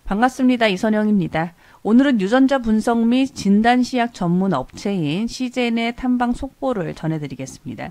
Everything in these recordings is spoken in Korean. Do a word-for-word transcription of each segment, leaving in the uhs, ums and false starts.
반갑습니다. 이선영입니다. 오늘은 유전자 분석 및 진단시약 전문 업체인 시젠의 탐방 속보를 전해드리겠습니다.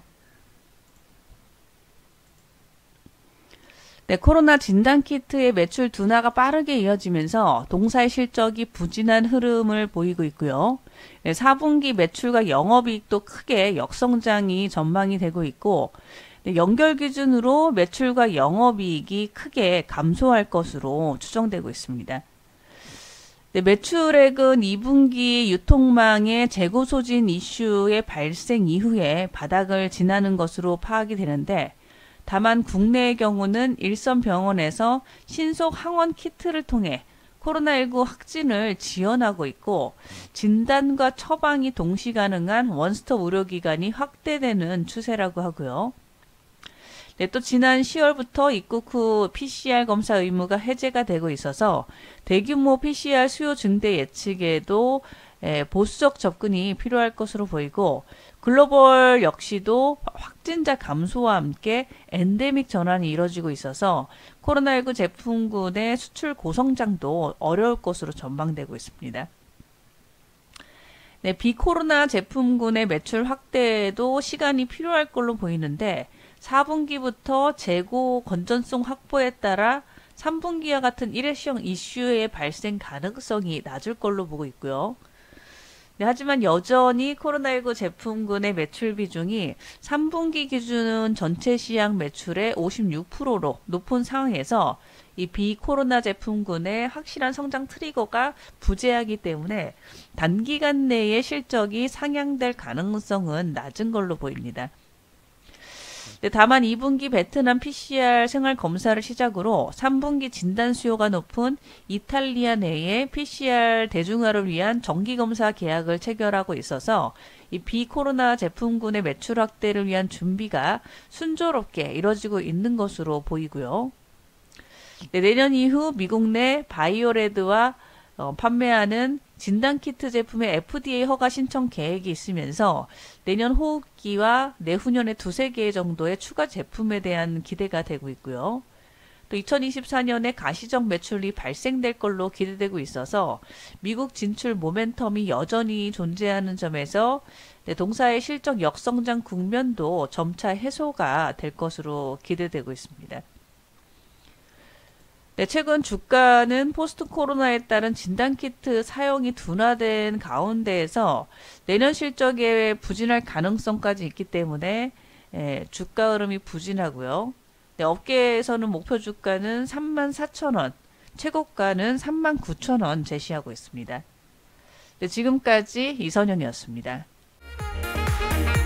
네, 코로나 진단키트의 매출 둔화가 빠르게 이어지면서 동사의 실적이 부진한 흐름을 보이고 있고요. 네, 사 분기 매출과 영업이익도 크게 역성장이 전망이 되고 있고, 네, 연결 기준으로 매출과 영업이익이 크게 감소할 것으로 추정되고 있습니다. 네, 매출액은 이 분기 유통망의 재고 소진 이슈의 발생 이후에 바닥을 지나는 것으로 파악이 되는데, 다만 국내의 경우는 일선병원에서 신속 항원 키트를 통해 코로나십구 확진을 지원하고 있고, 진단과 처방이 동시 가능한 원스톱 의료기관이 확대되는 추세라고 하고요. 네, 또 지난 시월부터 입국 후 피씨알 검사 의무가 해제가 되고 있어서 대규모 피씨알 수요 증대 예측에도 에, 보수적 접근이 필요할 것으로 보이고, 글로벌 역시도 확진자 감소와 함께 엔데믹 전환이 이뤄지고 있어서 코로나십구 제품군의 수출 고성장도 어려울 것으로 전망되고 있습니다. 네, 비코로나 제품군의 매출 확대에도 시간이 필요할 걸로 보이는데, 사 분기부터 재고 건전성 확보에 따라 삼 분기와 같은 일회성 이슈의 발생 가능성이 낮을 걸로 보고 있고요. 네, 하지만 여전히 코로나십구 제품군의 매출 비중이 삼 분기 기준 전체 시장 매출의 오십육 퍼센트로 높은 상황에서 이 비코로나 제품군의 확실한 성장 트리거가 부재하기 때문에 단기간 내에 실적이 상향될 가능성은 낮은 걸로 보입니다. 네, 다만 이 분기 베트남 피씨알 생활 검사를 시작으로 삼 분기 진단 수요가 높은 이탈리아 내에 피씨알 대중화를 위한 정기 검사 계약을 체결하고 있어서 이 비코로나 제품군의 매출 확대를 위한 준비가 순조롭게 이뤄지고 있는 것으로 보이고요. 네, 내년 이후 미국 내 바이오레드와 어, 판매하는 진단키트 제품의 에프디에이 허가 신청 계획이 있으면서 내년 호흡기와 내후년에 두세 개 정도의 추가 제품에 대한 기대가 되고 있고요. 또 이천이십사 년에 가시적 매출이 발생될 걸로 기대되고 있어서 미국 진출 모멘텀이 여전히 존재하는 점에서 네, 동사의 실적 역성장 국면도 점차 해소가 될 것으로 기대되고 있습니다. 네, 최근 주가는 포스트 코로나에 따른 진단키트 사용이 둔화된 가운데에서 내년 실적에 부진할 가능성까지 있기 때문에 예, 주가 흐름이 부진하고요. 네, 업계에서는 목표 주가는 삼만 사천 원, 최고가는 삼만 구천 원 제시하고 있습니다. 네, 지금까지 이선영이었습니다.